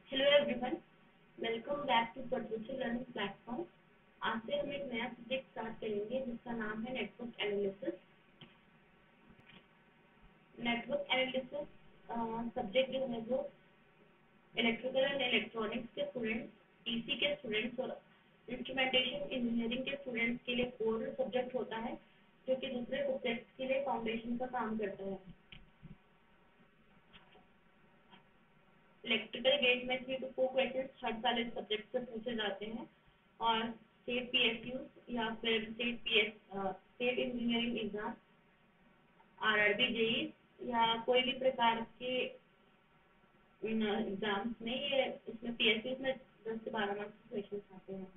Hello everyone, welcome back to perpetual learning platform. आज से हम एक नया सब्जेक्ट स्टार्ट करेंगे जिसका नाम है network analysis. Network analysis subject जो है वो इलेक्ट्रिकल एंड इलेक्ट्रॉनिक्स के स्टूडेंट्स, ईसी के स्टूडेंट्स और इंस्ट्रूमेंटेशन इंजीनियरिंग के स्टूडेंट्स के लिए कोर सब्जेक्ट होता है, जो कि दूसरे सब्जेक्ट्स के लिए फाउंडेशन का काम करता है। इलेक्ट्रिकल गेट में 3 to 4 क्वेश्चन हर साल इस सब्जेक्ट से पूछे जाते हैं और स्टेट पीएसयू या फिर state engineering exam, RRB, JE या कोई भी प्रकार के एग्जाम्स में ये इसमें पीएसयू में 10 से 12 मार्क्स के क्वेश्चन आते हैं।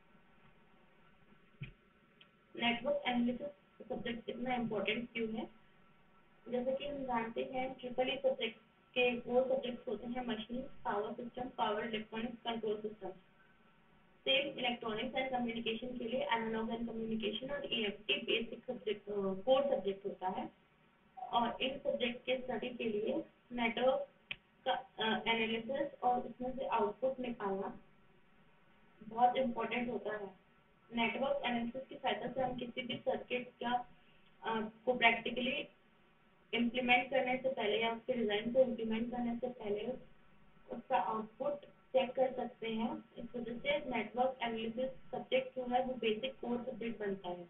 नेटवर्क एनालिसिस सब्जेक्ट इतना इम्पोर्टेंट क्यों है? जैसे कि हम जानते हैं ट्रिपल ई सब्जेक्ट के 4 सब्जेक्ट्स होते हैं: machine, power system, power electronics, control system. Same electronics and communication के लिए एनालॉग एंड कम्युनिकेशन और EMT basic subject core subject होता है। और इन सब्जेक्ट के स्टडी के लिए नेटवर्क का एनालिसिस और उसमें से आउटपुट निकालना बहुत इम्पोर्टेंट होता है। नेटवर्क एनालिसिस की सहायता से हम किसी भी सर्किट का को प्रैक्टिकली इम्प्लीमेंट करने से पहले या उसके डिज़ाइन को इम्प्लीमेंट करने से पहले उसका आउटपुट चेक कर सकते हैं। इस वजह से नेटवर्क एनालिसिस सब्जेक्ट जो है वो बेसिक कोर सब्जेक्ट बनता है।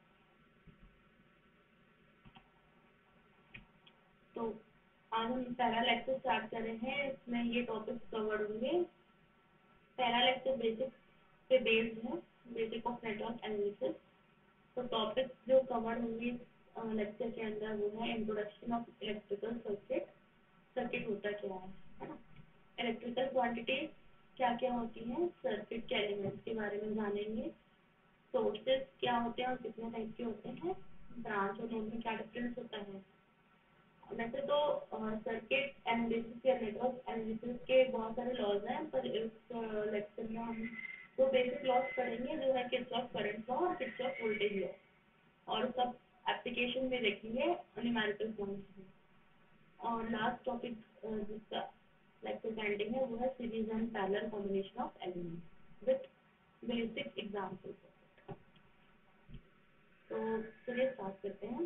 तो आज हम पहला लेक्चर स्टार्ट कर रहे हैं, इसमें ये टॉपिक्स कवर होंगे। पहला लेक्चर बेसिक पे बेस्ड है, बेसिक ऑफ नेटवर्क एनालिसिस। तो टॉपिक्स जो कवर होंगे लेक्चर के अंदर वो है introduction of electrical circuit. Circuit होता क्या है ना। इलेक्ट्रिकल क्वांटिटीज क्या क्या होती हैं, सर्किट के एलिमेंट्स के बारे में जानेंगे। सोर्सेज क्या होते हैं और कितने टाइप के होते हैं, ब्रांच और नोड में क्या डिफरेंस होता है। वैसे तो सर्किट एनालिसिस या नेटवर्क एनालिसिस के बहुत सारे लॉज हैं, पर इस लेक्चर में हम दो बेसिक लॉज पढ़ेंगे, जो है किरचॉफ करंट लॉ और किरचॉफ वोल्टेज लॉ, और सब एप्लीकेशन में देखेंगे न्यूमेरिकल पॉइंट्स में। और लास्ट टॉपिक जिसका लेक्चर पेंडिंग है वो है series and parallel combination of elements with basic examples. तो चलिए स्टार्ट करते हैं।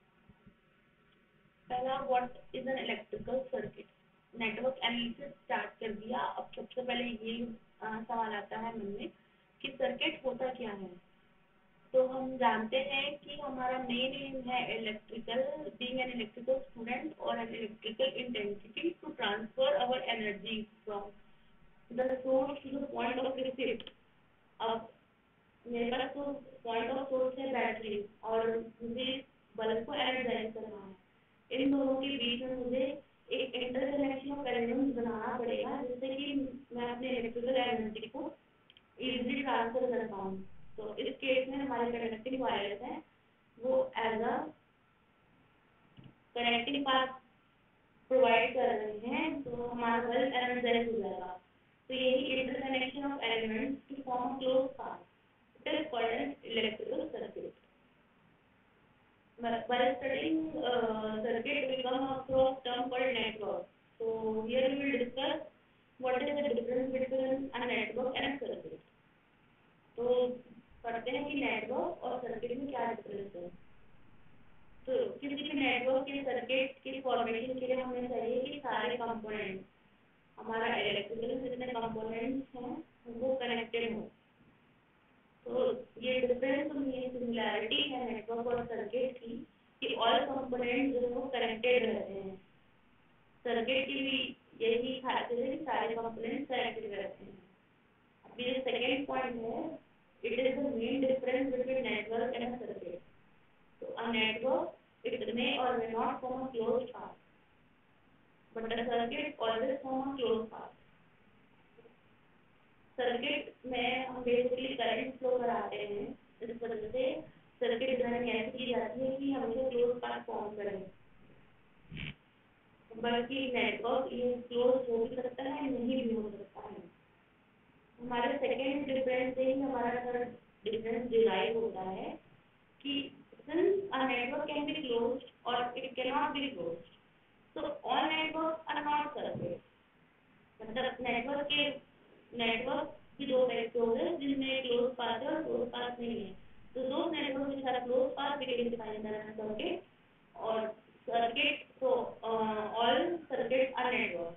पहला, what is an electrical circuit. Network analysis start कर दिया, अब सबसे पहले ये सवाल आता है मन में कि सर्किट होता क्या है। तो हम जानते हैं कि हमारा मेन एम है electrical, being an electrical student और an electrical intensity to transfer our energy from the source to the point of receipt. अब मेरे पास तो पॉइंट ऑफ सोर्स है बैटरी और मुझे बल्ब को एनर्जाइज करना है। इन दोनों के बीच में मुझे एक इंटरकनेक्शन ऑफ एलिमेंट्स बनाना पड़ेगा जिससे कि मैं अपने इलेक्ट्रिकल एनर्जी को इजीली ट्रांसफर कर पाऊँ। तो इस केस में हमारे कनेक्टिंग वायर्स हैं वो as a connecting path provide कर रहे हैं, तो हमारा बल्ब एनर्जाइज हो जाएगा। तो यही interconnection of elements to form a closed path, it is called an electrical circuit. By studying circuit, we come across term called network. So here we will discuss what is the difference between a network and a circuit. तो पढ़ते हैं कि network और circuit में क्या difference है। तो किसी भी नेटवर्क के सर्किट की फॉर्मेशन के लिए हमें चाहिए कि सारे कंपोनेंट, हमारा इलेक्ट्रिकल जितने कंपोनेंट्स हैं वो कनेक्टेड हो। तो ये डिफरेंस और ये सिमिलैरिटी है नेटवर्क और सर्किट की कि ऑल कंपोनेंट जो है वो कनेक्टेड रहते हैं। सर्किट की भी यही खासियत है कि सारे कंपोनेंट कनेक्टेड रहते हैं। अब ये सेकंड पॉइंट है, it is the main difference between network and circuit. तो a network it may or may not form a closed path, but a circuit always form a closed path. सर्किट में हम basically current flow कराते हैं, इस वजह से circuit design ऐसी की जाती है कि हमेशा क्लोज पाथ फॉर्म करें। बल्कि नेटवर्क ये क्लोज हो भी सकता है, नहीं भी हो सकता है। हमारे सेकेंड डिफरेंस से ही हमारा थर्ड डिफरेंस डिराइव होता है कि since a network can be closed or it cannot be closed, so all networks are not circuits. The मतलब नेटवर्क की दो टाइप के होते हैं जिनमें क्लोज पाथ है और क्लोज पाथ नहीं है। तो दो नेटवर्क के साथ close path we can define the circuit और सर्किट तो ऑल सर्किट आर नेटवर्क।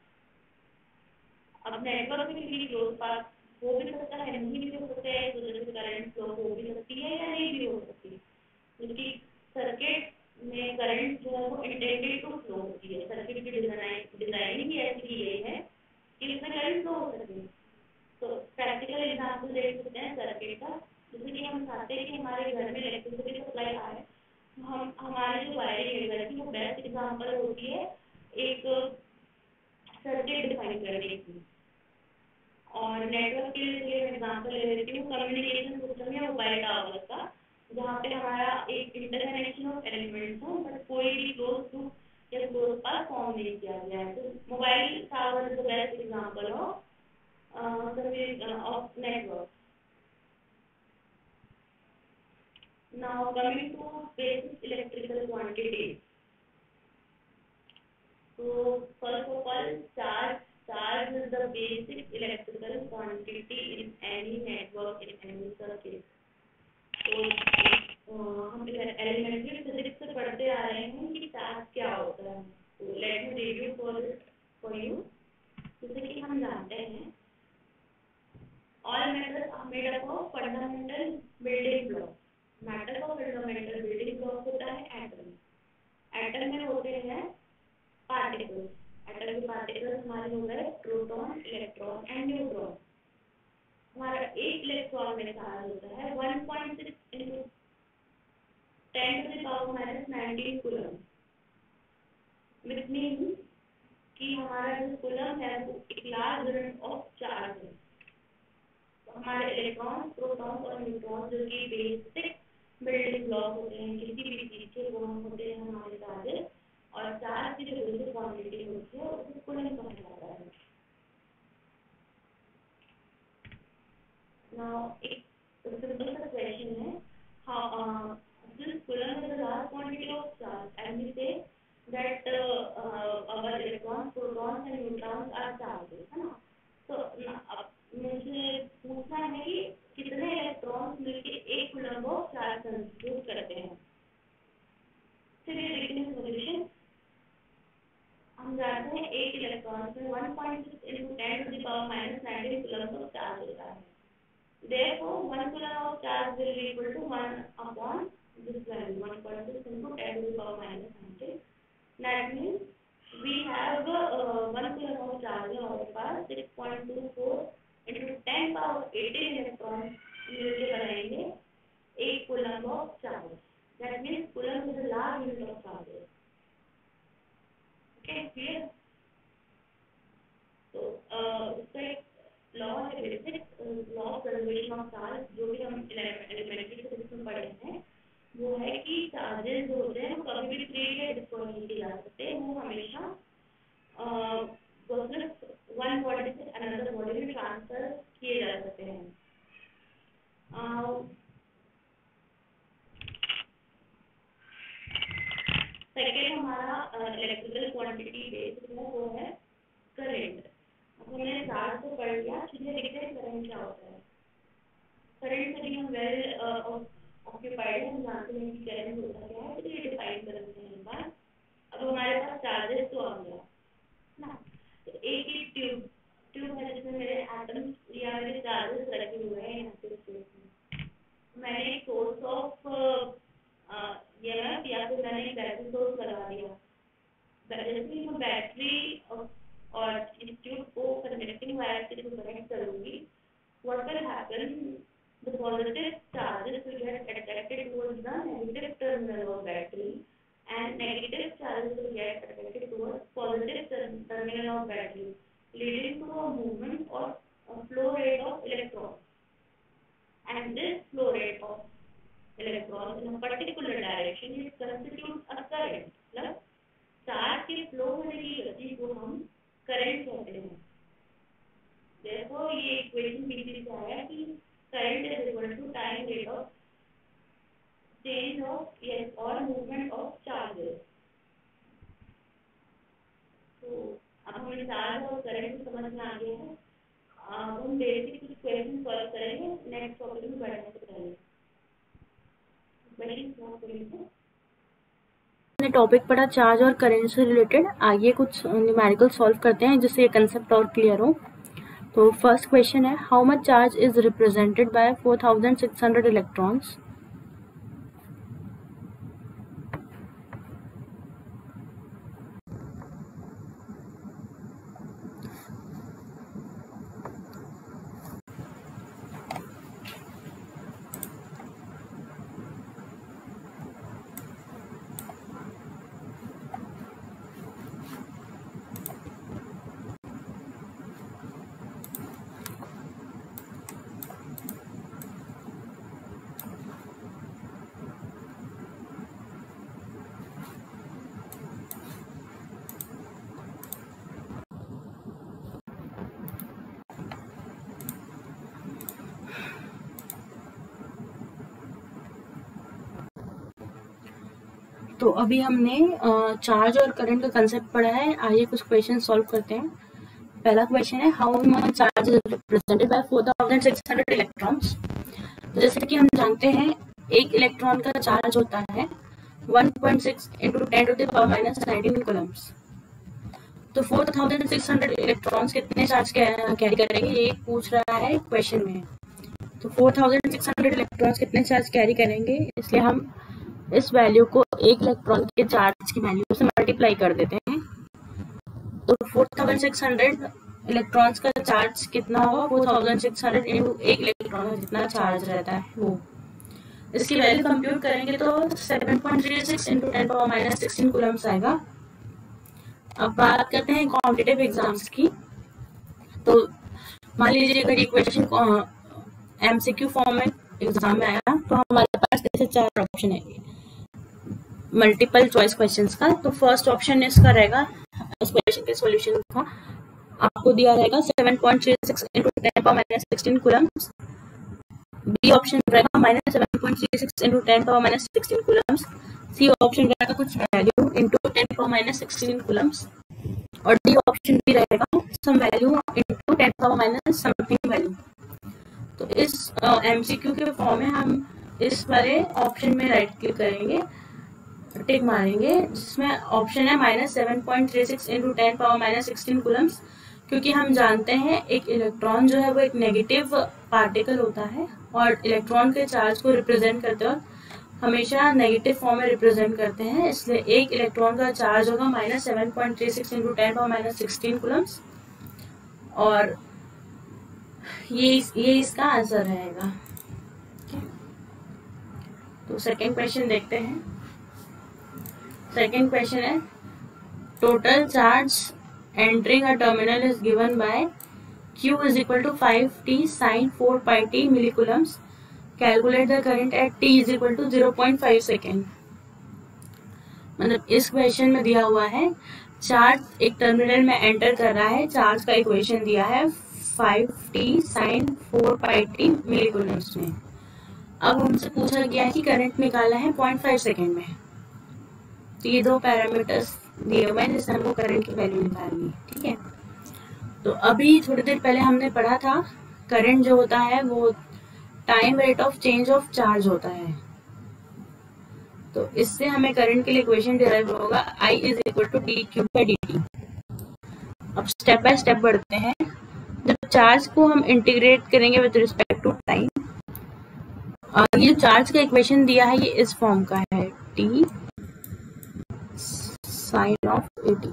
अब नेटवर्क में किसी क्लोज पाथ हो भी सकता है, नहीं भी हो सकता है, तो जैसे करंट फ्लो हो भी सकती है या नहीं भी हो सकती है, क्योंकि सर्किट में करंट जो है वो इंटेंडेड टू फ्लो होती है। सर्किट की डिजाइनिंग भी ऐसी की गई है कि उसमें करंट फ्लो हो सके। तो प्रैक्टिकल एग्जाम्पल देख सकते हैं सर्किट का। जैसे कि हम चाहते हैं कि हमारे घर में इलेक्ट्रिसिटी सप्लाई आए, हम हमारी जो वायरिंग है घर की वो बेस्ट एग्जाम्पल होती है एक सर्किट डिफाइन करने की। और नेटवर्क के लिए मैं एग्जांपल ले लेती हूँ कम्युनिकेशन सिस्टम या मोबाइल टावर का, जहाँ पे हमारा एक इंटरकनेक्शन ऑफ एलिमेंट्स हो बट कोई भी क्लोज टू या क्लोज पाथ फॉर्म नहीं किया गया है। तो mobile tower is the best example of network. Now coming to basic electrical quantities. So first of all, charge is the basic electrical quantity in any network in any circuit. तो हम elementary physics से पढ़ते आ रहे हैं कि charge क्या होता है। तो let me review for you. जैसे कि हम जानते हैं all metals are made up of fundamental building blocks. मैटर का फंडामेंटल बिल्डिंग ब्लॉक होता है एटम। एटम में होते हैं पार्टिकल्स। एटम के पार्टिकल्स हमारे हो गए प्रोटॉन, इलेक्ट्रॉन एंड न्यूट्रॉन। हमारा एक इलेक्ट्रॉन में चार्ज होता है 1.6 into 10 to the power minus 19 coulomb. which means कि हमारा जो कूलम है वो एक लार्ज यूनिट ऑफ चार्ज है। तो हमारे इलेक्ट्रॉन, प्रोटॉन और न्यूट्रॉन जो कि बेसिक बिल्डिंग ब्लॉक होते हैं किसी भी चीज के, वो होते हैं हमारे चार्जेस। और चार्ज की जो बेसिक क्वांटिटी होती है उसको कूलम कहा जाता है। नाउ एक सिंपल सा क्वेश्चन है, how this coulomb is the large quantity of charge and we say that our electrons, protons and neutrons are charges, है ना। तो अब मुझे पूछना है कि कितने इलेक्ट्रॉन्स मिलके एक कूलम्ब ऑफ चार्ज कंस्टिट्यूट करते हैं। चलिए देखते हैं सॉल्यूशन। हम जानते हैं एक इलेक्ट्रॉन में 1.6 into 10 to the power minus 19 coulomb of charge होता है। Therefore, 1 coulomb of charge will be equal to 1 upon this value, 1.6 into 10 to the power minus 19. That means we have 1 coulomb of charge है हमारे पास 6.24 into 10 power 18 electrons मिलके बनाएंगे 1 coulomb of charge. That means coulomb is a large unit of charge. Okay, clear? तो इसका एक law है, basic law of conservation of charge, जो भी हम एलिमेंट्री फिजिक्स में पढ़े हैं, वो है कि चार्जेस जो होते हैं वो कभी भी क्रिएट या डिस्ट्रॉय नहीं किए जा सकते। वो हमेशा वन बॉडी से अनदर बॉडी में ट्रांसफर किए जा सकते हैं। सेकेंड हमारा इलेक्ट्रिकल क्वांटिटी बेस्ड है वो है करंट। अब हमने चार्ज को पढ़ लिया, चलिए देखते हैं करंट क्या होता है। करंट से भी हम वेल ऑक्यूपाइड है, हम जानते हैं कि करंट होता क्या है, तो ये डिफाइन कर देते हैं एक बार। अब हमारे पास चार्जेस तो आ गया ना। तो एक ही ट्यूब है जिसमें मेरे एटम्स या मेरे चार्जेस रखे हुए हैं इनएक्टिव स्टेट में। मैंने एक सोर्स ऑफ ईएमएफ या फिर मैंने एक बैटरी सोर्स लगा दिया। जैसे ही मैं बैटरी और इस ट्यूब को कनेक्टिंग वायर से जो कनेक्ट करूंगी, what will happen, the positive charges will get attracted towards the negative terminal of battery and negative charges will get attracted towards positive terminal of battery, leading to a movement or a flow rate of electrons. And this flow rate of electrons in a particular direction it constitutes a current. मतलब charge के flow होने की गति को हम current कहते हैं। Therefore, ये इक्वेशन बीच से आया कि current is equal to time rate of change of yes or movement of charges. तो अब हमने चार्ज और करंट को समझ आगे है, हम बेसिक कुछ क्वेश्चन सॉल्व करेंगे नेक्स्ट टॉपिक में बढ़ने से पहले। हमने टॉपिक पढ़ा चार्ज और करंट से रिलेटेड। आगे कुछ न्यूमेरिकल सॉल्व करते हैं जिससे ये कंसेप्ट और क्लियर हो। तो फर्स्ट क्वेश्चन है, how much charge is represented by 4600 electrons. तो अभी हमने चार्ज और करंट का कंसेप्ट पढ़ा है। आइए कुछ क्वेश्चन सॉल्व करते हैं। पहला क्वेश्चन है, how much charge is represented by 4600 electrons. जैसे कि हम जानते हैं एक इलेक्ट्रॉन का चार्ज होता है 1.6 × 10⁻⁻19 कूलम्स। तो 4600 इलेक्ट्रॉन्स कितने चार्ज कैरी करेंगे, ये पूछ रहा है क्वेश्चन में। तो 4600 इलेक्ट्रॉन्स कितने चार्ज कैरी करेंगे, इसलिए हम इस वैल्यू को एक इलेक्ट्रॉन के चार्ज की वैल्यू से मल्टीप्लाई कर देते हैं। तो 4600 इलेक्ट्रॉन्स का चार्ज कितना होगा, 4600 × एक इलेक्ट्रॉन का जितना चार्ज रहता है वो। इसकी वैल्यू कंप्यूट करेंगे तो 7.36 × 10⁻16 कूलम्स आएगा। अब बात करते हैं कॉम्पिटिटिव एग्जाम्स की। तो मान लीजिए अगर ये क्वेश्चन एमसीक्यू फॉर्म में एग्जाम में आया तो हमारे पास ऐसे 4 ऑप्शन है मल्टीपल चॉइस क्वेश्चंस का। तो फर्स्ट ऑप्शन इसका रहेगा, इस क्वेश्चन के सॉल्यूशन का आपको दिया रहेगा 7.36 × 10⁻16 कूलम्स। बी ऑप्शन रहेगा -7.36 × 10⁻16 कूलम्स। सी ऑप्शन रहेगा कुछ वैल्यू इनटू 10⁻16 कूलम्स। और डी ऑप्शन भी रहेगा some value into 10⁻- something value. तो इस एमसीक्यू के फॉर्म में हम इस वाले ऑप्शन में राइट क्लिक करेंगे, टिक मारेंगे, जिसमें ऑप्शन है -7.36 × 10⁻16 कूलम्स। क्योंकि हम जानते हैं एक इलेक्ट्रॉन जो है वो एक नेगेटिव पार्टिकल होता है और इलेक्ट्रॉन के चार्ज को रिप्रेजेंट करते वक्त हमेशा नेगेटिव फॉर्म में रिप्रेजेंट करते हैं, इसलिए एक इलेक्ट्रॉन का चार्ज होगा -7.36 × 10⁻16 कूलम्स। और ये इसका आंसर रहेगा। तो सेकेंड क्वेश्चन देखते हैं। सेकेंड क्वेश्चन है, total charge entering a terminal is given by Q is equal to 5t sin 4πt millicoulombs. Calculate the current at t is equal to 0.5 second. मतलब इस क्वेश्चन में दिया हुआ है चार्ज एक टर्मिनल में एंटर कर रहा है, चार्ज का इक्वेशन दिया है 5t sin 4πt मिलीकूलम्स में। अब हमसे पूछा गया है कि करंट निकाला है 0.5 सेकेंड में। तो ये 2 पैरामीटर्स दिए हुए हैं जिससे हमको करंट की वैल्यू निकालनी है। ठीक है, तो अभी थोड़ी देर पहले हमने पढ़ा था करंट जो होता है वो time rate of change of charge होता है। तो इससे हमें करंट के लिए इक्वेशन डिराइव होगा I is equal to dq/dt। अब स्टेप बाय स्टेप बढ़ते हैं। जब चार्ज को हम इंटीग्रेट करेंगे विद रिस्पेक्ट टू टाइम, ये चार्ज का इक्वेशन दिया है ये इस फॉर्म का है, t sin of at।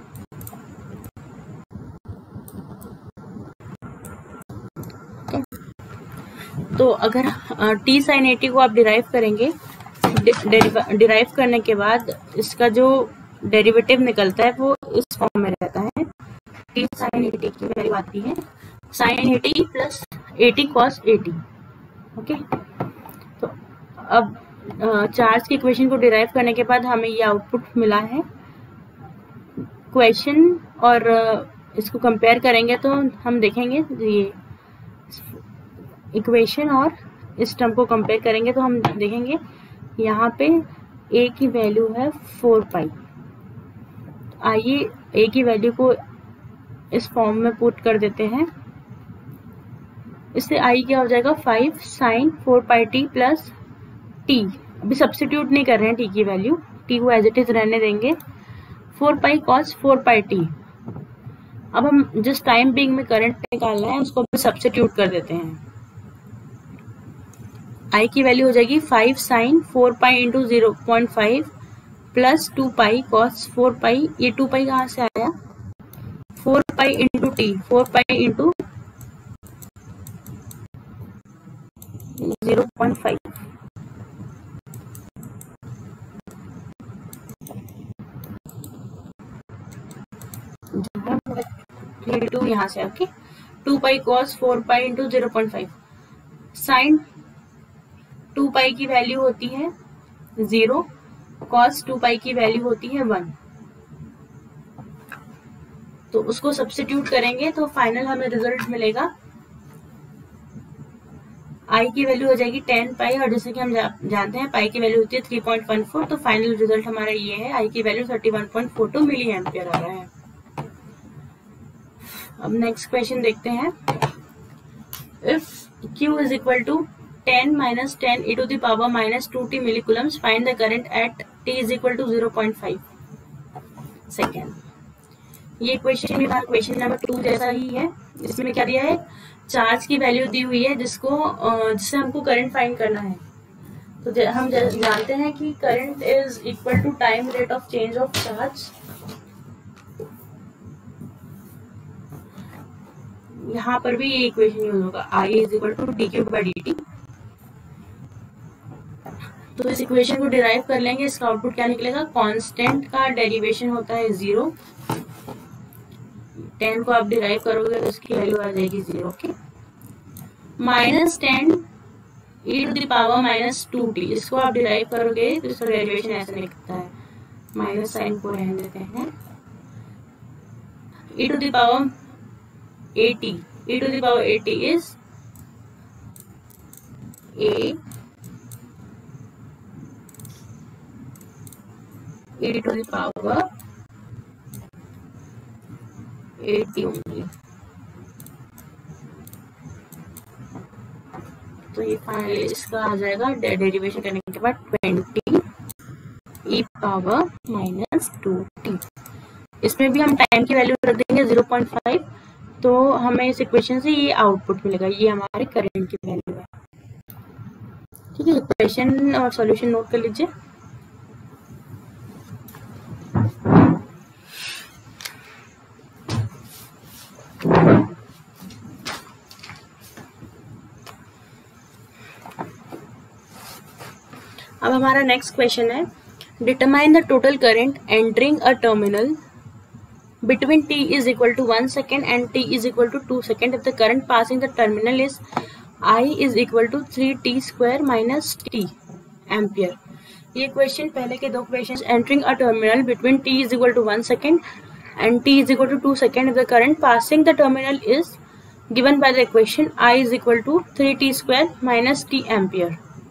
तो अगर t sin at को आप डिराइव करेंगे, डिराइव करने के बाद इसका जो डेरिवेटिव निकलता है वो इस फॉर्म में रहता है। t sin at की वैल्यू आती है sin at plus at cos at। Okay, तो अब चार्ज की इक्वेशन को डिराइव करने के बाद हमें ये आउटपुट मिला है क्वेश्चन, और इसको कंपेयर करेंगे तो हम देखेंगे ये इक्वेशन और इस टर्म को कंपेयर करेंगे तो हम देखेंगे यहाँ पे a की वैल्यू है 4 पाई। आइए a की वैल्यू को इस फॉर्म में पुट कर देते हैं। इससे आई क्या हो जाएगा 5 sin 4 pi t plus t. अभी सब्स्टिट्यूट नहीं कर रहे हैं टी की वैल्यू, टी को एज इट इज रहने देंगे। 4 पाई कॉस 4 पाई टी। अब हम जिस टाइम बीइंग में करंट निकालना है उसको भी सब्स्टिट्यूट कर देते हैं। आई की वैल्यू हो जाएगी 5 sin 4 pi into 0.5 plus 2 pi cos 4 pi. ये 2 पाई कहाँ से आया, 4 pi into t, 4 pi into 0.5। Two यहाँ से okay, 2 pi cos 4 pi into 0.5। Sine 2 pi की वैल्यू होती है 0, कॉस 2 पाई की वैल्यू होती है 1। तो उसको सब्स्टिट्यूट करेंगे तो फाइनल हमें रिजल्ट मिलेगा, आई की वैल्यू हो जाएगी 10 पाई, और जैसे कि हम जानते हैं पाई की वैल्यू होती है 3.14। तो फाइनल रिजल्ट हमारा ये है, आई की वैल्यू 31.42 मिली एम्पियर आ रहा है। अब नेक्स्ट क्वेश्चन देखते हैं। If Q is equal to 10 minus 10 e to the power minus 2t millicoulombs, find the current at t is equal to 0.5 सेकेंड। ये क्वेश्चन भी क्वेश्चन नंबर 2 जैसा ही है। इसमें क्या दिया है, चार्ज की वैल्यू दी हुई है जिससे हमको करंट फाइंड करना है। तो हम जानते हैं कि current is equal to time rate of change of charge. यहाँ पर भी ये इक्वेशन यूज होगा, I is equal to d Q by d t. तो इस इक्वेशन को डिराइव कर लेंगे, इसका आउटपुट क्या निकलेगा, कांस्टेंट का डेरिवेशन होता है 0। 10 को आप डिराइव करोगे तो इसकी वैल्यू आ जाएगी 0 okay. Minus 10 e to the power minus 2t, इसको आप डिराइव करोगे तो इसका डेरिवेशन ऐसे निकलता है, माइनस साइन को रहने देते हैं। e to the power 80, e to the power 80 is a e to the power 80 only। तो ये फाइनली इसका आ जाएगा डेरिवेशन करने के बाद 20 e पावर माइनस 2t। इसमें भी हम टाइम की वैल्यू रख देंगे 0.5, तो हमें इस इक्वेशन से ये आउटपुट मिलेगा, ये हमारे करंट की वैल्यू है। ठीक है, इक्वेशन और सॉल्यूशन नोट कर लीजिए। अब हमारा नेक्स्ट क्वेश्चन है, determine the total current entering a terminal between t is equal to 1 second and t is equal to 2 second if the current passing the terminal is I is equal to 3t square minus t ampere। ये question पहले के दो क्वेश्चन, entering a terminal between t is equal to 1 second and t is equal to 2 second if the current passing the terminal is given by the equation I is equal to 3t square minus t ampere।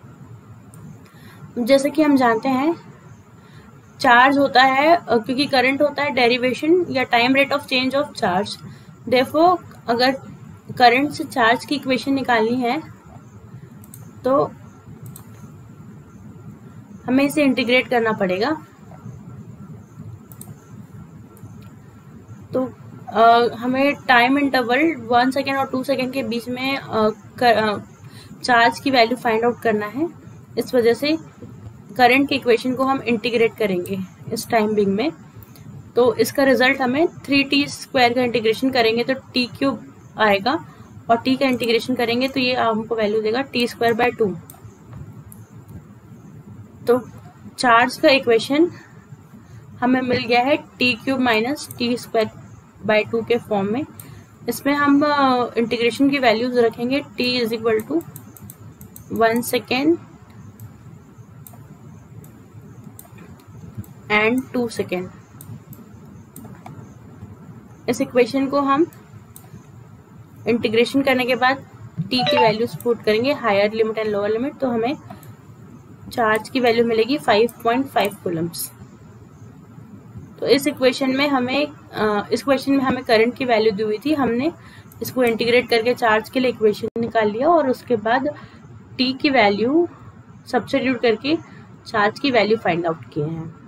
जैसे कि हम जानते हैं charge होता है, क्योंकि current होता है डेरिवेशन या time rate of change of charge. Therefore अगर करंट से चार्ज की इक्वेशन निकालनी है तो हमें इसे इंटीग्रेट करना पड़ेगा। तो हमें टाइम इंटरवल 1 सेकेंड और 2 सेकेंड के बीच में चार्ज की वैल्यू फाइंड आउट करना है। इस वजह से करंट की इक्वेशन को हम इंटीग्रेट करेंगे इस टाइम बीइंग में। तो इसका रिजल्ट हमें 3t स्क्वायर का इंटीग्रेशन करेंगे तो t क्यूब आएगा, और t का इंटीग्रेशन करेंगे तो ये हमको वैल्यू देगा t स्क्वायर बाय 2। तो चार्ज का इक्वेशन हमें मिल गया है t cube minus t square by 2 के फॉर्म में। इसमें हम इंटीग्रेशन की वैल्यूज रखेंगे, t is equal to 1 second and 2 second. इस इक्वेशन को हम इंटीग्रेशन करने के बाद t की वैल्यूज पुट करेंगे, higher limit and lower limit, तो हमें चार्ज की वैल्यू मिलेगी 5.5 कूलम्स। तो इस क्वेश्चन में हमें करंट की वैल्यू दी हुई थी, हमने इसको इंटीग्रेट करके चार्ज के लिए इक्वेशन निकाल लिया और उसके बाद t की वैल्यू सब्स्टिट्यूट करके चार्ज की वैल्यू फाइंड आउट किए हैं।